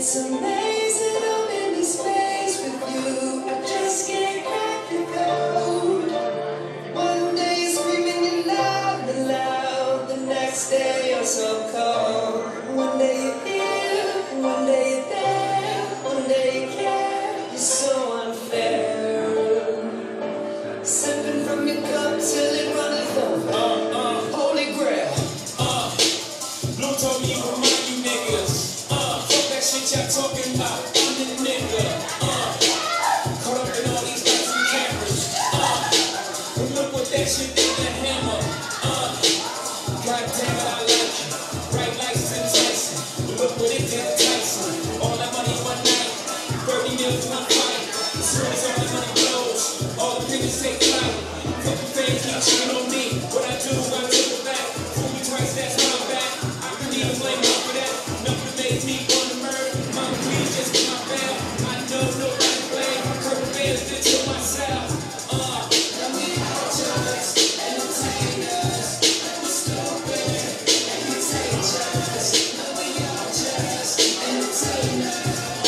It's amazing I'm in this space with you. I just can't crack the code. One day you're screaming you loud and loud, the next day you're so cold. One day you're here, one day you're there, one day you care. You're so unfair. Sipping from your cup till it runneth over. Holy Grail. Blue told me you remind you niggas. Fuck that shit y'all talking about. I'm the nigga. Caught up in all these lights and cameras. But look what that shit did to hammer. God damn it, I like you. Bright lights and Tyson. But look what it did to Tyson. All that money one night. 30 million one fight. As soon as all the money blows, all the niggas take flight. Fucking fans keep cheating on me. What I do, I take it back. Fool me twice, that's my back. I can even blame her for that. Nothing made me want to murder. Mama, please just get my bail. I know nobody blame. Curtain bears did to myself. I mean, I just entertain us. We're stupid. And you take us. No, we all just entertain us.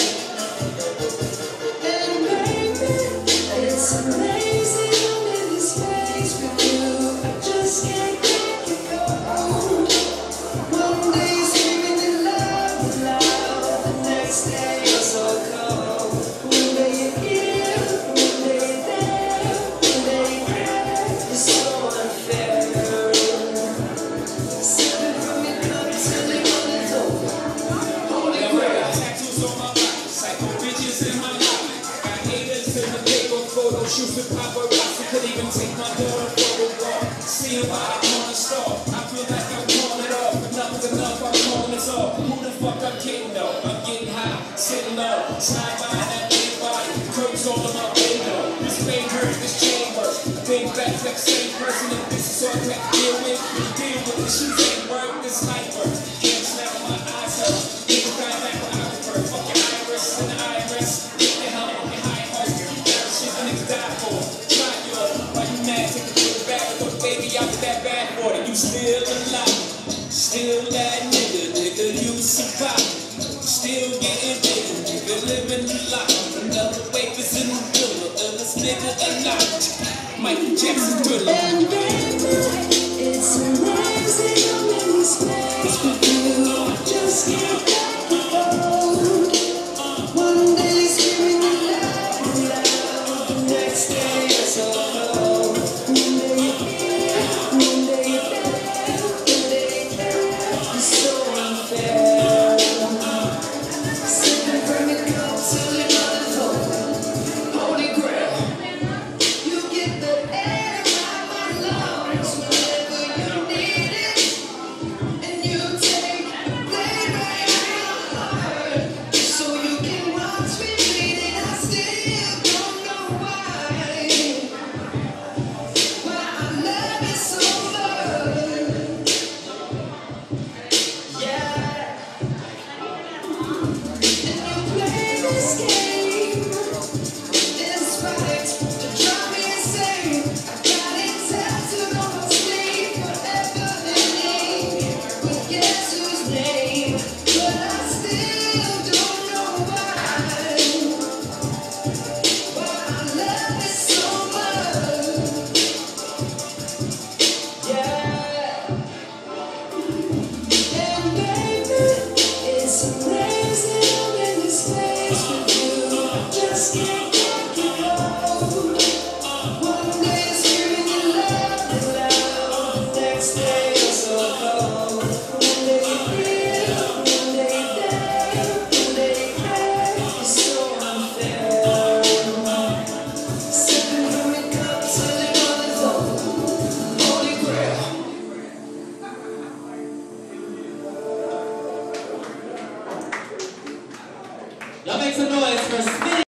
And baby, it's amazing I'm in this space with you. I just can't crack your code. One day you're screaming you loud and loud, the next day you're so cold. One day you're here, one day you're there, one day you care. You're so unfair. Sipping from your cup till it runneth over. Holy Grail. Tattoos on my body, psycho bitches in my life. Got haters in the paper, photo shoots with paparazzi. Could even take my daughter for a walk. See why I want to start. I feel like I'm calling it off. Enough's enough, I'm calling this off. Who the fuck I'm kidding though? I'm getting high, sitting low, slide by that big body. Curves all on my window. This finger, this chamber. Think back to that same person. If this is all I have to deal with, the shoes ain't work, this light work. Can't snap my eyes up. Niggas got back with Oliver. Fuck your iris and the iris. Get the hell on your high horse. That shit the niggas die for. Try yours. Why you mad? Take a little back with the baby out with that bad water. You still alive. Still that nigga, you survive. Still getting bigger, nigga, living the life. Another wave is in the middle of this nigga alive. Michael Jackson Thriller. And baby, it's amazing I'm in this space with you. I just can't crack the code. One day you're screaming you loud and loud, the next day you're so cold. One day you're here, one day you're there, one day you care. You're so unfair. Sipping from your cup till it runneth over. Holy Grail. You get the air out my lungs whenever you need it, and you take the blame right out my heart, so you can watch me bleed, and I still don't know why, but I love you so much. Yeah, and you play this game. It's right to drive me insane. I got it tattooed on my sleeve, forever in ink, but guess whose name? But I still don't know why, but I love it so much. Yeah, and baby, it's amazing I'm in this space with you. I just can't crack your code. One day you're screaming you loud and loud, the next day you're so cold. One day you're here, one day you're there, one day you care. You're so unfair. Sipping from your cup till it runneth over. Holy Grail. Y'all make some noise for Smitty.